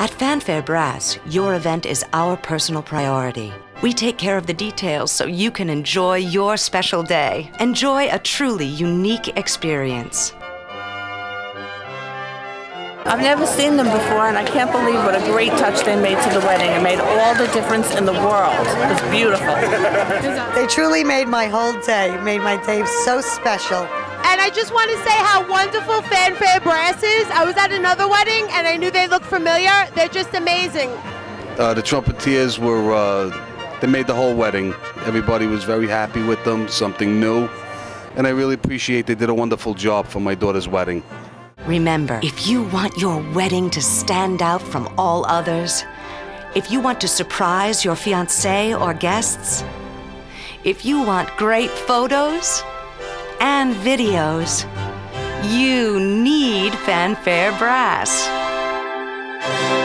At Fanfare Brass, your event is our personal priority. We take care of the details so you can enjoy your special day. Enjoy a truly unique experience. I've never seen them before, and I can't believe what a great touch they made to the wedding. It made all the difference in the world. It was beautiful. They truly made my whole day, made my day so special. And I just want to say how wonderful Fanfare Brass is. I was at another wedding, and I knew they looked familiar. They're just amazing. The trumpeters were, they made the whole wedding. Everybody was very happy with them, something new. And I really appreciate they did a wonderful job for my daughter's wedding. Remember, if you want your wedding to stand out from all others, if you want to surprise your fiancé or guests, if you want great photos and videos, you need Fanfare Brass.